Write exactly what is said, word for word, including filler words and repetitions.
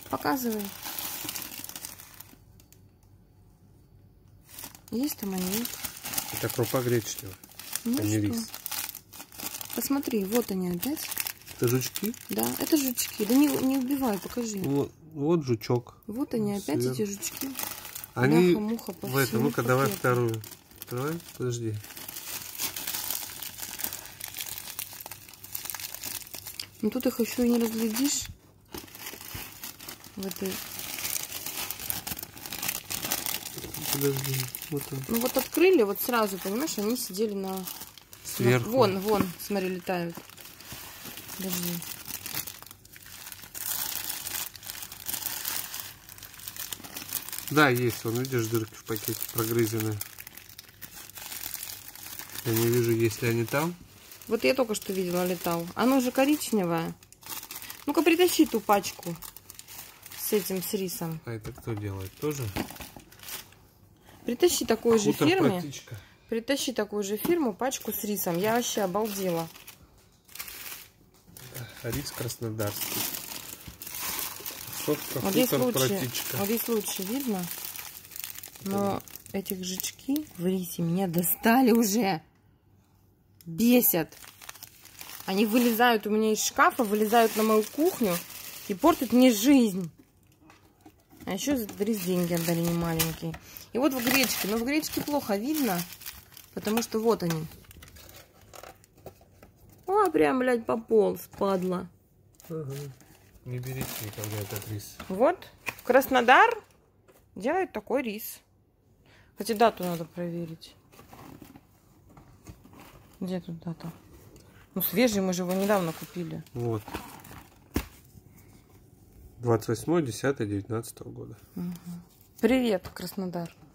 Показывай. Есть там они? Нет? Это крупа гречневая, Ну а не что? рис. Посмотри, вот они опять. Это жучки? Да, это жучки. Да не, не убивай, покажи. Вот, вот жучок. Вот они опять, Сверху. эти жучки. Они Бляха-муха, по в этом. всему Ну-ка, давай пакету. вторую. Давай, подожди. Ну тут их еще и не разглядишь. В этой... Подожди. Вот он. Ну вот открыли, вот сразу, понимаешь, они сидели на... Сверху. на... Вон, вон, смотри, летают. Подожди. Да, есть. Вон, видишь, дырки в пакете прогрызенные. Я не вижу, есть ли они там. Вот я только что видела, летал. Оно же коричневое. Ну-ка, притащи ту пачку с этим, с рисом. А это кто делает? Тоже? Притащи такой же Хутор фирме. практичка. Притащи такую же фирму, пачку с рисом. Я вообще обалдела. Рис краснодарский. Сотка, Вот здесь хутор лучше, практичка. вот здесь лучше видно. Но этих жучки в рисе меня достали уже. Бесят. Они вылезают у меня из шкафа, вылезают на мою кухню и портят мне жизнь. А еще за рис деньги отдали не маленькие. И вот в гречке. Но в гречке плохо видно, потому что вот они. О, прям, блядь, пополз, падла. Ага. Не берите никогда этот рис. Вот, в Краснодар делают такой рис. Кстати, дату надо проверить. Где тут дата? Ну, свежий, мы же его недавно купили. Вот. двадцать восьмое десятое девятнадцатого года. Угу. Привет, Краснодар.